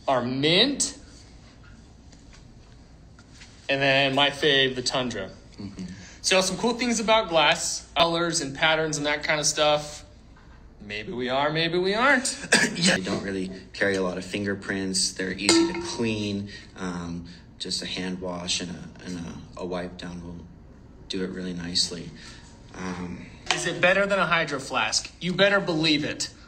are mint, and then my fave, the Tundra. So some cool things about glass, colors and patterns and that kind of stuff. Maybe we are, maybe we aren't. Yeah. They don't really carry a lot of fingerprints. They're easy to clean. Just a hand wash and a wipe down will do it really nicely. Is it better than a Hydroflask? You better believe it.